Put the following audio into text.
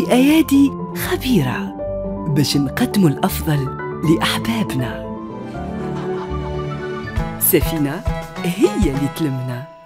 بأيادي خبيرة باش نقدموا الأفضل لأحبابنا. سفينة هي اللي تلمنا.